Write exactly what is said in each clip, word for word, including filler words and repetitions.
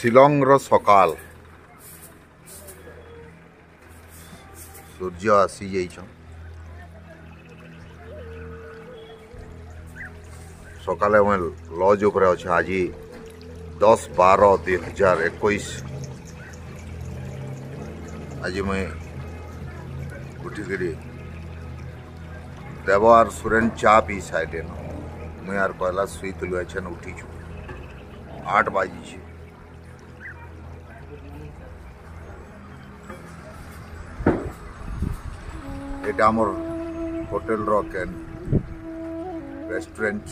शिलंग रो सकाल सूर्य आसी जाइछन सकाले मैं लॉज उपरे अच्छे आज दस बारह दुई हजार इक्कीस आज मैं उठिकी देव आर सुरेन चा पी सारे मुझे यार पहला शुईलु अच्छे उठीचु आठ बाजी एटा आमर होटेल रो कैन रेस्टोरेंट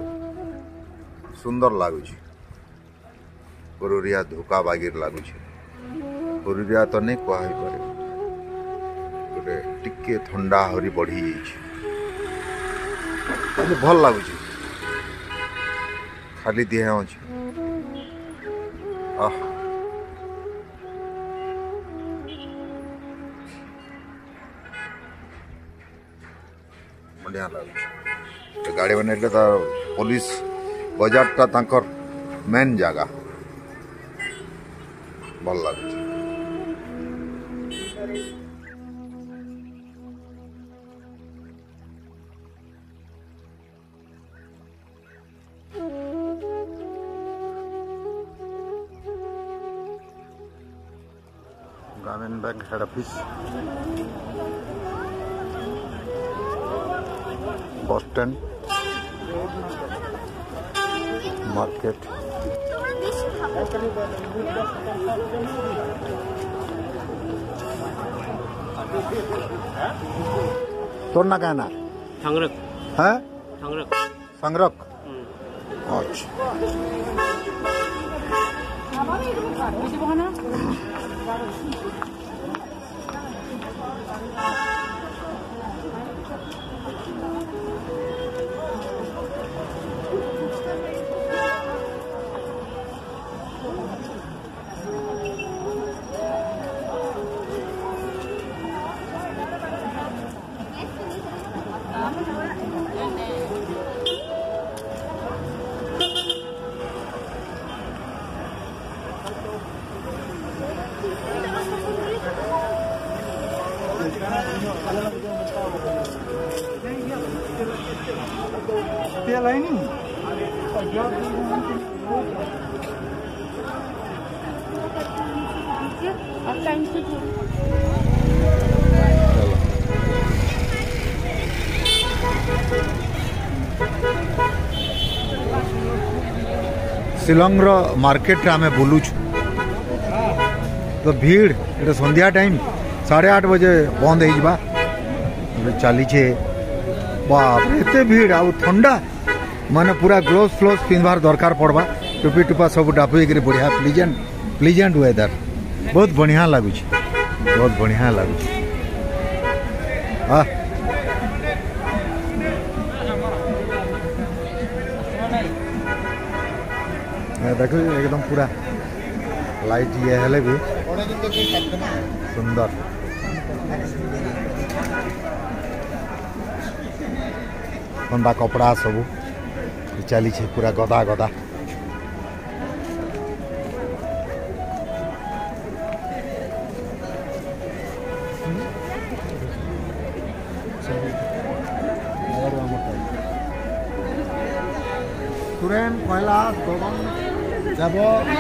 सुंदर लगुच पुरुरिया धोका बागिर लगुच पुरुरिया तो नहीं कह गोटे टिके थंडा हरी बढ़ी जाइए भल लगुच खाली देह अच्छे बढ़िया लगुच गाड़ी बन पुलिस बजार टा तांकर मेन जगह भल लगुच ग्रामीण bank head office bus stand market तोर ना कहना संग्रक है संग्रक संग्रक अच्छा शिलंग रो मार्केट आम बुलूच तो भीड़ ये संध्या टाइम साढ़े आठ बजे बंद हो चली बाप एत भीड़ आ ठंडा माने पूरा ग्लोव्स फ्लोव्स पिंधबार दरकार पड़वा टोपी टुपा सब डापुई बढ़िया प्लीजेंट प्लीजेंट वेदर बहुत बढ़िया लगुच बहुत बढ़िया लगुच देखो एकदम पूरा लाइट ये हेले भी सुंदर ठंडा कपड़ा सब चली पूरा गदा गदा सुरेन पहला दोगन जब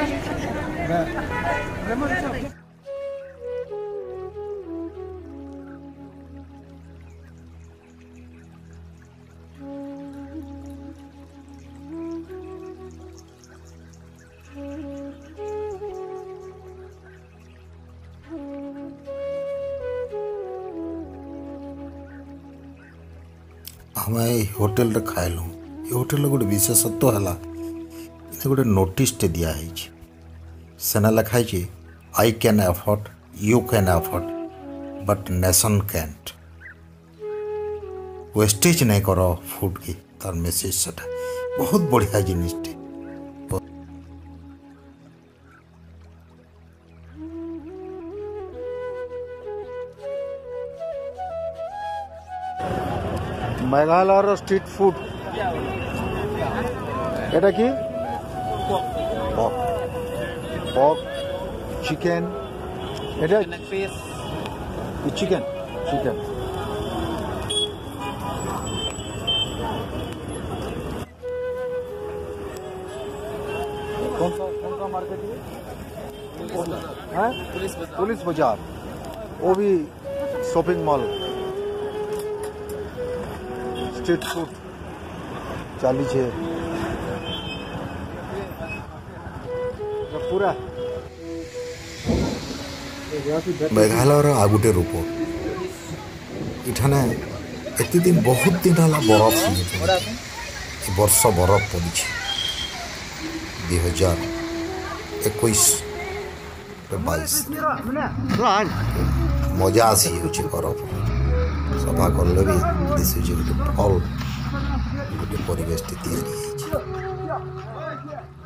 आम होटेल रे खाइलु ये होटेल गोटे विशेषत्व है गोटे नोटिस टे दिखाई सेना लिखाई I can afford you can afford but nation can't wastage नहीं कर फूड की तार मेसेज से बहुत बढ़िया जिनिसटे मेघालय स्ट्रीट फूड এটা কি pork, chicken. এটা চিকেন চিকেন कौन सा कौन सा मार्केट है? हैं? पुलिस बाजार, वो भी शॉपिंग मॉल, स्ट्रीट फूड चालीस है पूरा मेघालयर आ गोटे रूप इठाने एति दिन बहुत दिन है बरफ वर्ष बरफ पड़ी दुई हजार एक बैस मजा आसी बरफ सफा कले भी दिशे गोटे भल गोटे परिवेश।